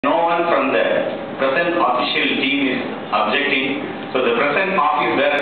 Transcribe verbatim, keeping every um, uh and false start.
No one from the present official team is objecting. So the present office where